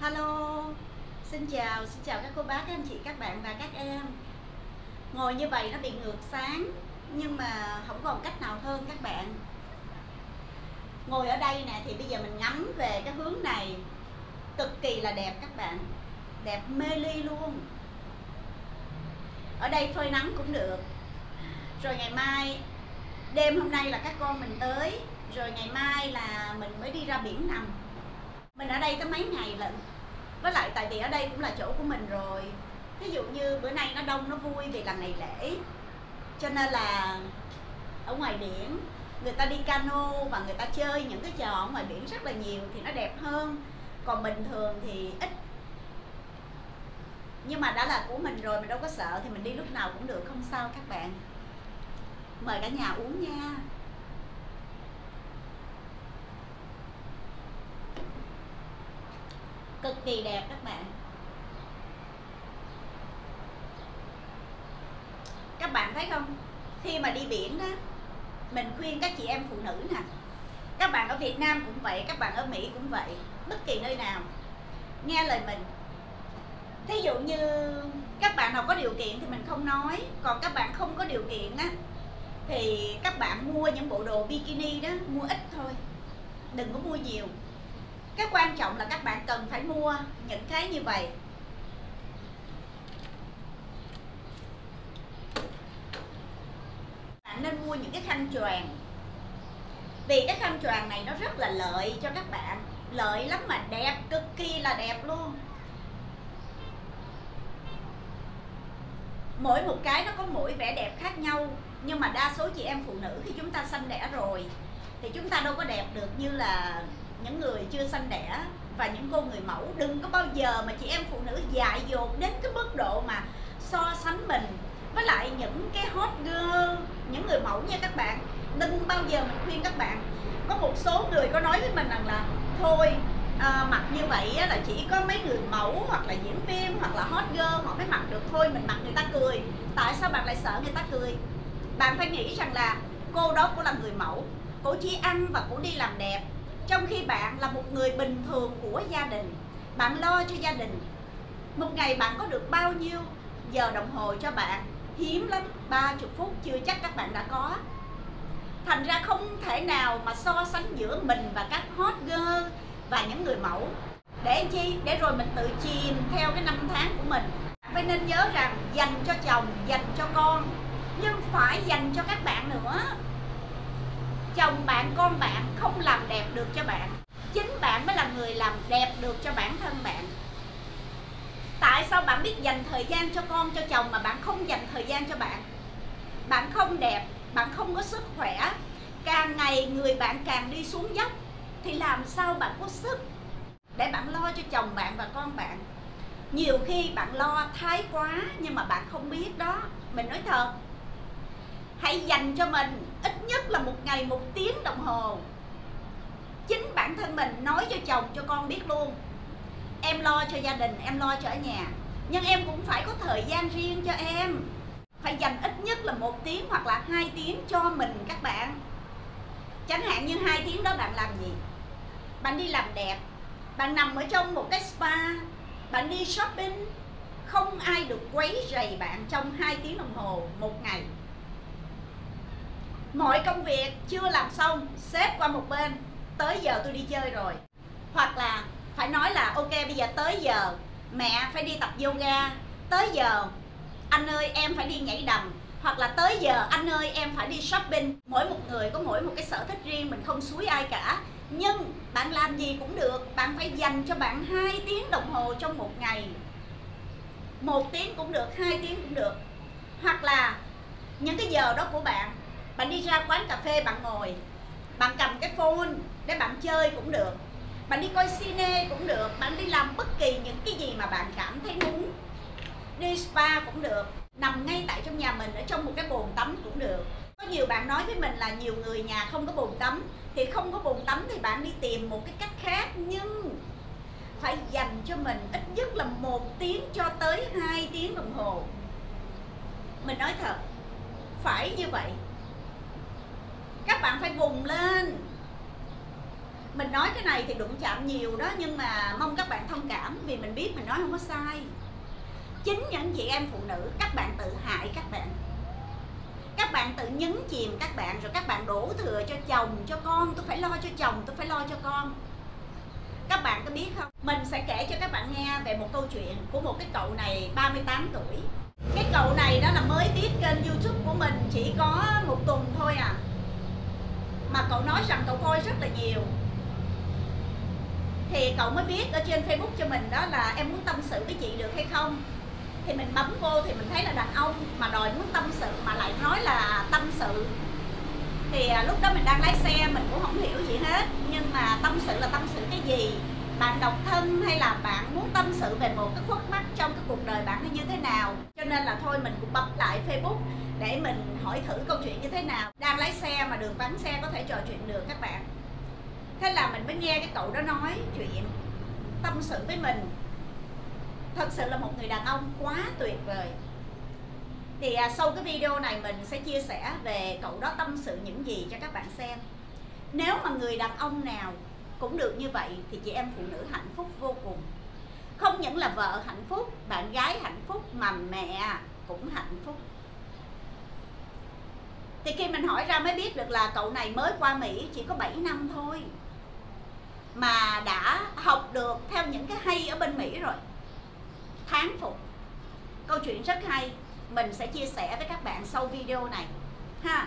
Hello, xin chào các cô bác, các anh chị, các bạn và các em. Ngồi như vậy nó bị ngược sáng, nhưng mà không còn cách nào hơn các bạn. Ngồi ở đây nè thì bây giờ mình ngắm về cái hướng này, cực kỳ là đẹp các bạn, đẹp mê ly luôn. Ở đây phơi nắng cũng được. Rồi ngày mai, đêm hôm nay là các con mình tới, rồi ngày mai là mình mới đi ra biển nằm. Mình ở đây có mấy ngày lận. Với lại tại vì ở đây cũng là chỗ của mình rồi. Thí dụ như bữa nay nó đông nó vui vì là ngày lễ, cho nên là ở ngoài biển người ta đi cano và người ta chơi những cái trò ở ngoài biển rất là nhiều thì nó đẹp hơn. Còn bình thường thì ít. Nhưng mà đã là của mình rồi, mình đâu có sợ, thì mình đi lúc nào cũng được, không sao các bạn. Mời cả nhà uống nha. Cực kỳ đẹp các bạn. Các bạn thấy không? Khi mà đi biển đó, mình khuyên các chị em phụ nữ nè, các bạn ở Việt Nam cũng vậy, các bạn ở Mỹ cũng vậy, bất kỳ nơi nào, nghe lời mình. Thí dụ như các bạn nào có điều kiện thì mình không nói, còn các bạn không có điều kiện á thì các bạn mua những bộ đồ bikini đó, mua ít thôi, đừng có mua nhiều. Cái quan trọng là các bạn cần phải mua những cái như vậy. Bạn nên mua những cái khăn choàng, vì cái khăn choàng này nó rất là lợi cho các bạn, lợi lắm mà đẹp, cực kỳ là đẹp luôn. Mỗi một cái nó có mỗi vẻ đẹp khác nhau, nhưng mà đa số chị em phụ nữ khi chúng ta sanh đẻ rồi thì chúng ta đâu có đẹp được như là những người chưa sanh đẻ và những cô người mẫu. Đừng có bao giờ mà chị em phụ nữ dại dột đến cái mức độ mà so sánh mình với lại những cái hot girl, những người mẫu nha các bạn. Đừng bao giờ mình khuyên các bạn. Có một số người có nói với mình rằng là thôi mặc như vậy là chỉ có mấy người mẫu hoặc là diễn viên hoặc là hot girl họ mới mặc được thôi, mình mặc người ta cười. Tại sao bạn lại sợ người ta cười? Bạn phải nghĩ rằng là cô đó cô là người mẫu, cô chỉ ăn và cô đi làm đẹp, trong khi bạn là một người bình thường của gia đình. Bạn lo cho gia đình, một ngày bạn có được bao nhiêu giờ đồng hồ cho bạn? Hiếm lắm, 30 phút chưa chắc các bạn đã có. Thành ra không thể nào mà so sánh giữa mình và các hot girl và những người mẫu. Để chi? Để rồi mình tự chìm theo cái năm tháng của mình. Phải nên nhớ rằng dành cho chồng, dành cho con, nhưng phải dành cho các bạn nữa. Chồng bạn, con bạn không làm đẹp được cho bạn, chính bạn mới là người làm đẹp được cho bản thân bạn. Tại sao bạn biết dành thời gian cho con, cho chồng mà bạn không dành thời gian cho bạn? Bạn không đẹp, bạn không có sức khỏe, càng ngày người bạn càng đi xuống dốc, thì làm sao bạn có sức để bạn lo cho chồng bạn và con bạn? Nhiều khi bạn lo thái quá nhưng mà bạn không biết đó. Mình nói thật, hãy dành cho mình ít nhất là một ngày 1 tiếng đồng hồ. Chính bản thân mình nói cho chồng cho con biết luôn, em lo cho gia đình, em lo cho ở nhà, nhưng em cũng phải có thời gian riêng cho em. Phải dành ít nhất là 1 tiếng hoặc là 2 tiếng cho mình các bạn. Chẳng hạn như 2 tiếng đó bạn làm gì? Bạn đi làm đẹp, bạn nằm ở trong một cái spa, bạn đi shopping, không ai được quấy rầy bạn trong 2 tiếng đồng hồ một ngày. Mọi công việc chưa làm xong, xếp qua một bên, tới giờ tôi đi chơi rồi. Hoặc là phải nói là ok, bây giờ tới giờ mẹ phải đi tập yoga, tới giờ anh ơi em phải đi nhảy đầm, hoặc là tới giờ anh ơi em phải đi shopping. Mỗi một người có mỗi một cái sở thích riêng, mình không xúi ai cả. Nhưng bạn làm gì cũng được, bạn phải dành cho bạn 2 tiếng đồng hồ trong một ngày. 1 tiếng cũng được, 2 tiếng cũng được. Hoặc là những cái giờ đó của bạn, bạn đi ra quán cà phê bạn ngồi, bạn cầm cái phone để bạn chơi cũng được, bạn đi coi cine cũng được, bạn đi làm bất kỳ những cái gì mà bạn cảm thấy muốn. Đi spa cũng được, nằm ngay tại trong nhà mình ở trong một cái bồn tắm cũng được. Có nhiều bạn nói với mình là nhiều người nhà không có bồn tắm, thì không có bồn tắm thì bạn đi tìm một cái cách khác, nhưng phải dành cho mình ít nhất là 1 tiếng cho tới 2 tiếng đồng hồ. Mình nói thật, phải như vậy. Các bạn phải vùng lên. Mình nói cái này thì đụng chạm nhiều đó, nhưng mà mong các bạn thông cảm. vì mình biết mình nói không có sai. Chính những chị em phụ nữ, các bạn tự hại các bạn. Các bạn tự nhấn chìm các bạn, rồi các bạn đổ thừa cho chồng, cho con. Tôi phải lo cho chồng, tôi phải lo cho con. Các bạn có biết không? Mình sẽ kể cho các bạn nghe về một câu chuyện của một cái cậu này 38 tuổi. Cái cậu này đó là mới biết kênh YouTube của mình chỉ có 1 tuần thôi à, mà cậu nói rằng cậu coi rất là nhiều. Thì cậu mới viết ở trên Facebook cho mình đó là em muốn tâm sự với chị được hay không. Thì mình bấm vô thì mình thấy là đàn ông mà đòi muốn tâm sự mà lại nói là tâm sự. Thì lúc đó mình đang lái xe, mình cũng không hiểu gì hết. Nhưng mà tâm sự là tâm sự cái gì? Bạn độc thân hay là bạn muốn tâm sự về một cái khuất mắc trong cái cuộc đời bạn hay như thế nào? Cho nên là thôi mình cũng bấm lại Facebook để mình hỏi thử câu chuyện như thế nào. Đang lái xe mà đường vắng xe có thể trò chuyện được các bạn. Thế là mình mới nghe cái cậu đó nói chuyện, tâm sự với mình. Thật sự là một người đàn ông quá tuyệt vời. Thì sau cái video này mình sẽ chia sẻ về cậu đó tâm sự những gì cho các bạn xem. Nếu mà người đàn ông nào cũng được như vậy thì chị em phụ nữ hạnh phúc vô cùng. Không những là vợ hạnh phúc, bạn gái hạnh phúc, mà mẹ cũng hạnh phúc. Thì khi mình hỏi ra mới biết được là cậu này mới qua Mỹ chỉ có 7 năm thôi, mà đã học được theo những cái hay ở bên Mỹ rồi. Thán phục. Câu chuyện rất hay, mình sẽ chia sẻ với các bạn sau video này ha.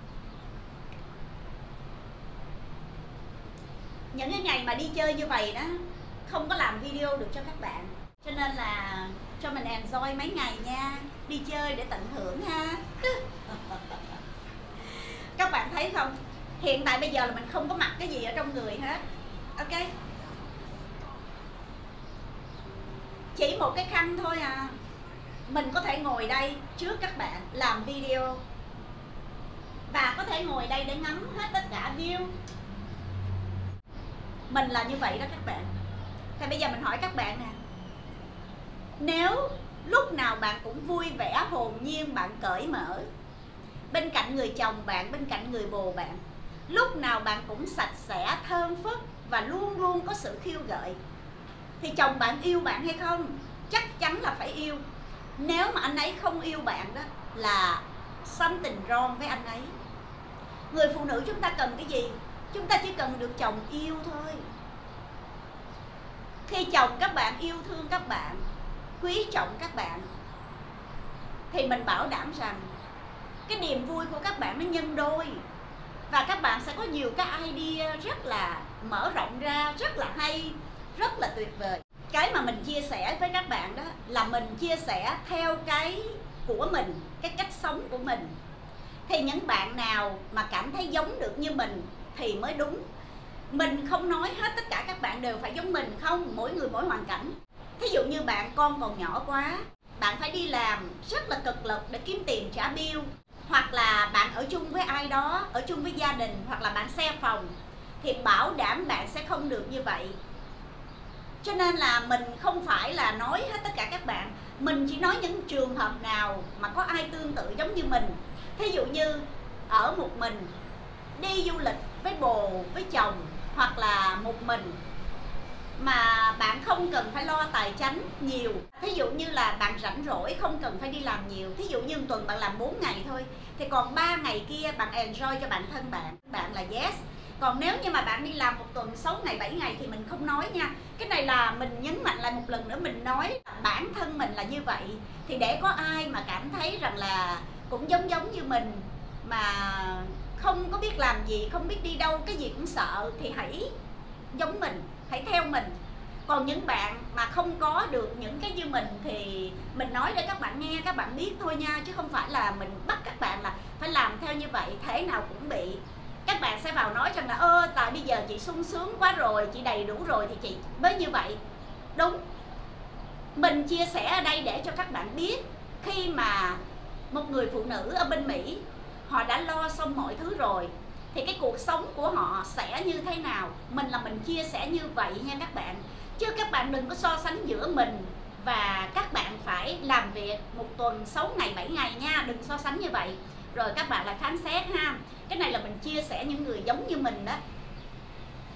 Những cái ngày mà đi chơi như vậy đó, không có làm video được cho các bạn, cho nên là cho mình enjoy mấy ngày nha. Đi chơi để tận hưởng ha. Các bạn thấy không, hiện tại bây giờ là mình không có mặc cái gì ở trong người hết. Ok, chỉ một cái khăn thôi à, mình có thể ngồi đây trước các bạn làm video, và có thể ngồi đây để ngắm hết tất cả view. Mình là như vậy đó các bạn. Thì bây giờ mình hỏi các bạn nè, nếu lúc nào bạn cũng vui vẻ, hồn nhiên, bạn cởi mở, bên cạnh người chồng bạn, bên cạnh người bồ bạn, lúc nào bạn cũng sạch sẽ, thơm phức và luôn luôn có sự khiêu gợi, thì chồng bạn yêu bạn hay không? Chắc chắn là phải yêu. Nếu mà anh ấy không yêu bạn đó là something wrong với anh ấy. Người phụ nữ chúng ta cần cái gì? Chúng ta chỉ cần được chồng yêu thôi. Khi chồng các bạn yêu thương các bạn, quý trọng các bạn, thì mình bảo đảm rằng cái niềm vui của các bạn nó nhân đôi. Và các bạn sẽ có nhiều cái idea rất là mở rộng ra, rất là hay, rất là tuyệt vời. Cái mà mình chia sẻ với các bạn đó là mình chia sẻ theo cái của mình, cái cách sống của mình. Thì những bạn nào mà cảm thấy giống được như mình thì mới đúng. Mình không nói hết tất cả các bạn đều phải giống mình, không, mỗi người mỗi hoàn cảnh. Thí dụ như bạn con còn nhỏ quá, bạn phải đi làm rất là cực lực để kiếm tiền trả bill, hoặc là bạn ở chung với ai đó, ở chung với gia đình, hoặc là bạn share phòng, thì bảo đảm bạn sẽ không được như vậy. Cho nên là mình không phải là nói hết tất cả các bạn, mình chỉ nói những trường hợp nào mà có ai tương tự giống như mình. Thí dụ như ở một mình, đi du lịch với bồ, với chồng, hoặc là một mình mà bạn không cần phải lo tài chánh nhiều. Thí dụ như là bạn rảnh rỗi, không cần phải đi làm nhiều. Thí dụ như một tuần bạn làm 4 ngày thôi, thì còn 3 ngày kia bạn enjoy cho bản thân bạn, bạn là yes. Còn nếu như mà bạn đi làm một tuần 6 ngày, 7 ngày thì mình không nói nha. Cái này là mình nhấn mạnh lại một lần nữa, mình nói bản thân mình là như vậy. Thì để có ai mà cảm thấy rằng là cũng giống như mình, mà không có biết làm gì, không biết đi đâu, cái gì cũng sợ, thì hãy giống mình, hãy theo mình. Còn những bạn mà không có được những cái như mình thì mình nói để các bạn nghe, các bạn biết thôi nha, chứ không phải là mình bắt các bạn là phải làm theo như vậy, thế nào cũng bị. Các bạn sẽ vào nói rằng là tại bây giờ chị sung sướng quá rồi, chị đầy đủ rồi thì chị mới như vậy. Đúng, mình chia sẻ ở đây để cho các bạn biết, khi mà một người phụ nữ ở bên Mỹ họ đã lo xong mọi thứ rồi thì cái cuộc sống của họ sẽ như thế nào. Mình chia sẻ như vậy nha các bạn. Chứ các bạn đừng có so sánh giữa mình và các bạn phải làm việc một tuần 6 ngày 7 ngày nha, đừng so sánh như vậy. Rồi các bạn lại phán xét ha. Cái này là mình chia sẻ những người giống như mình đó.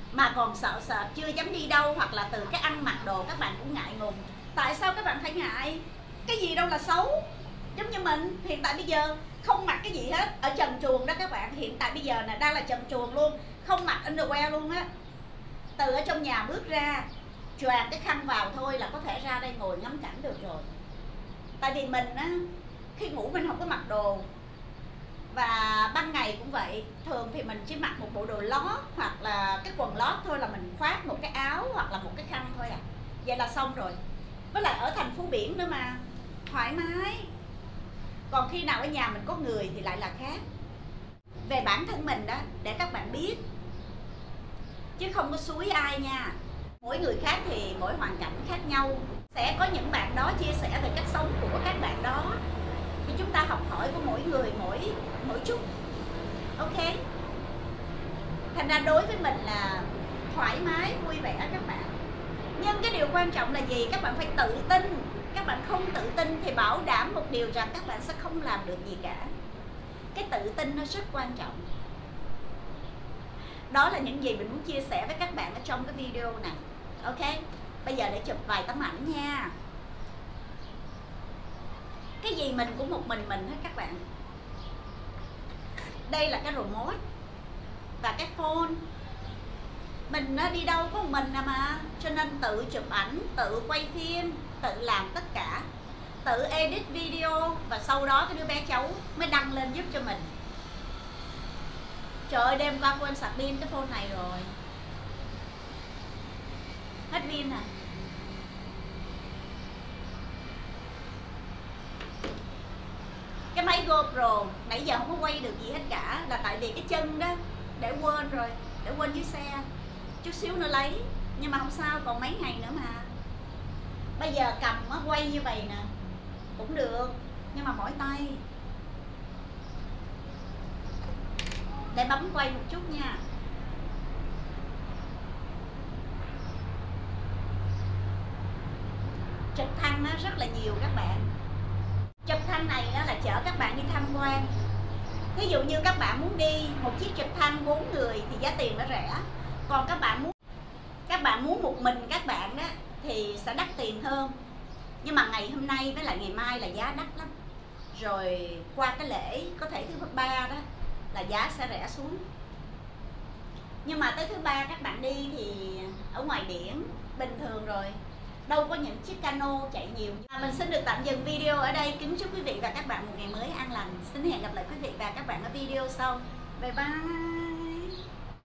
mà còn sợ sệt chưa dám đi đâu, hoặc là từ cái ăn mặc đồ các bạn cũng ngại ngùng. Tại sao các bạn phải ngại? Cái gì đâu là xấu. Giống như mình hiện tại bây giờ không mặc cái gì hết, ở trần truồng đó các bạn. Hiện tại bây giờ là đang là trần truồng luôn, không mặc underwear luôn á. Từ ở trong nhà bước ra, choàng cái khăn vào thôi là có thể ra đây ngồi ngắm cảnh được rồi. Tại vì mình á, khi ngủ mình không có mặc đồ, và ban ngày cũng vậy. Thường thì mình chỉ mặc một bộ đồ lót hoặc là cái quần lót thôi, là mình khoác một cái áo hoặc là một cái khăn thôi à. Vậy là xong rồi. Với lại ở thành phố biển nữa mà, thoải mái. Còn khi nào ở nhà mình có người thì lại là khác. Về bản thân mình đó, để các bạn biết, chứ không có xúi ai nha. Mỗi người khác thì mỗi hoàn cảnh khác nhau. Sẽ có những bạn đó chia sẻ về cách sống của các bạn đó, thì chúng ta học hỏi của mỗi người mỗi chút. Ok. Thành ra đối với mình là thoải mái, vui vẻ các bạn. Nhưng cái điều quan trọng là gì? Các bạn phải tự tin. Các bạn không tự tin thì bảo đảm một điều rằng các bạn sẽ không làm được gì cả. Cái tự tin nó rất quan trọng. Đó là những gì mình muốn chia sẻ với các bạn ở trong cái video này. Ok. Bây giờ để chụp vài tấm ảnh nha. Cái gì mình cũng một mình hết các bạn. Đây là cái remote và cái phone. Mình đi đâu có một mình mà, cho nên tự chụp ảnh, tự quay phim, tự làm tất cả, tự edit video, và sau đó cái đứa bé cháu mới đăng lên giúp cho mình. Trời ơi, đêm qua quên sạc pin cái phone này rồi, hết pin à. Cái máy GoPro nãy giờ không có quay được gì hết cả, là tại vì cái chân đó để quên rồi, để quên dưới xe. Chút xíu nữa lấy, nhưng mà không sao, còn mấy ngày nữa mà. Bây giờ cầm quay như vậy nè cũng được, nhưng mà mỏi tay. Để bấm quay một chút nha. Trực thăng nó rất là nhiều các bạn. Trực thăng này đó là chở các bạn đi tham quan. Ví dụ như các bạn muốn đi một chiếc trực thăng 4 người thì giá tiền nó rẻ. Còn các bạn muốn một mình các bạn đó thì sẽ đắt tiền hơn. Nhưng mà ngày hôm nay với lại ngày mai là giá đắt lắm. Rồi qua cái lễ có thể thứ 3 đó là giá sẽ rẻ xuống. Nhưng mà tới thứ 3 các bạn đi thì ở ngoài biển bình thường rồi, đâu có những chiếc cano chạy nhiều. Mình xin được tạm dừng video ở đây. Kính chúc quý vị và các bạn một ngày mới an lành. Xin hẹn gặp lại quý vị và các bạn ở video sau. Bye bye.